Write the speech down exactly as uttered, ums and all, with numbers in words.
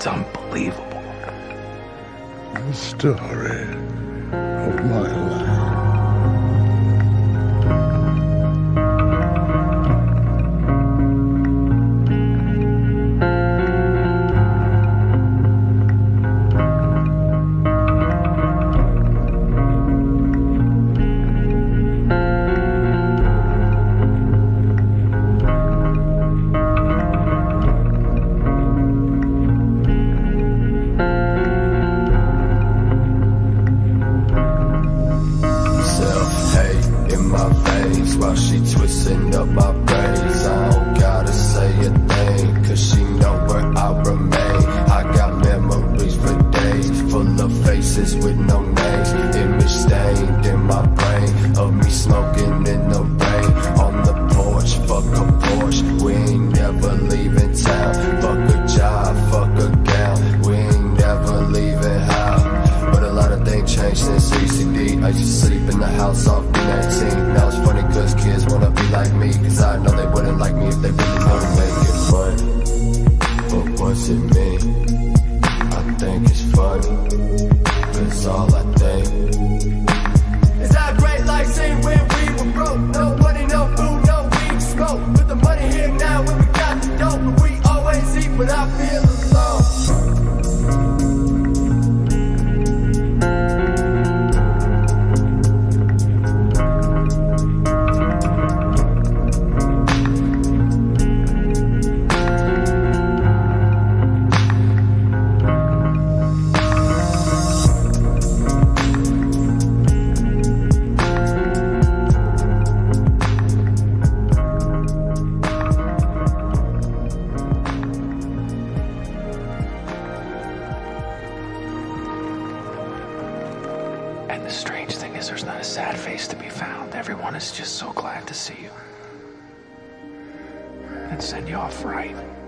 It's unbelievable. The story of my life. While she twisting up my braids, I don't gotta say a thing, cause she know where I remain. I got memories for days, full of faces with no names, image stained in my brain, of me smoking in the rain, on the porch, fuck a Porsche, we ain't never leaving town, fuck a job, fuck a gown, we ain't never leaving how, but a lot of things changed since C C D, I used to sleep in the house off B nineteen, now it's funny cause kids wanna be like me, cause I know they wouldn't like me if they really wanna make it fun. But what's it mean? I think it's funny, cause all I think is how great life seemed when we were broke. No money, no food, no weed, smoke. With the money here now when we got the dope, but we always eat without feeling alone. And the strange thing is there's not a sad face to be found. Everyone is just so glad to see you. And send you off right.